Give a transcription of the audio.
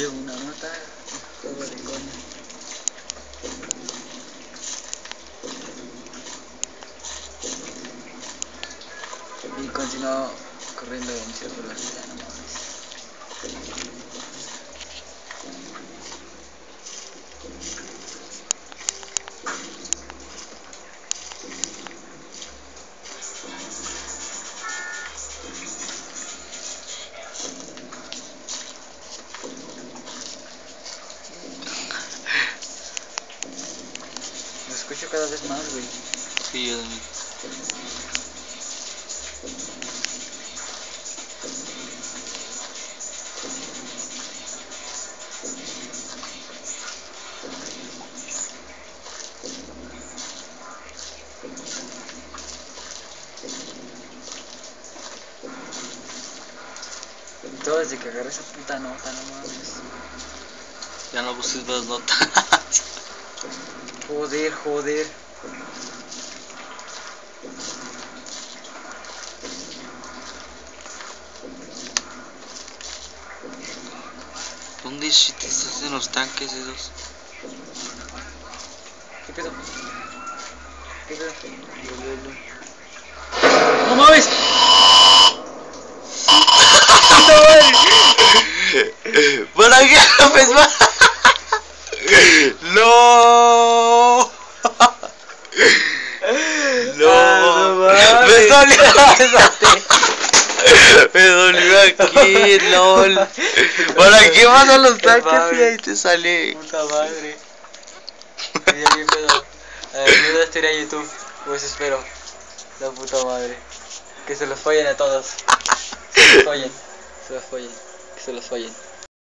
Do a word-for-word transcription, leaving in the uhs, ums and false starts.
Llevo una nota, juego de coña. Y continuó corriendo en círculos, ya no mames. Lo escucho cada vez más, güey. Sí, yo también. Todo desde que agarré esa puta nota, no mames. Ya no busques las notas. Joder, joder. ¿Dónde shit estás en los tanques esos? ¿Qué pedo? ¿Qué pedo? ¡No mames! ¿Para qué pues va? No. No. Ah, no Me mames. dolió. Me dolió aquí, lol. ¿Para qué vas a los tanques y ahí te sale? Puta madre. Ya bien pedo. A ver, yo estaría en YouTube. Pues espero. La puta madre. Que se los follen a todos. Se los follen. Se los follen. Que se los follen.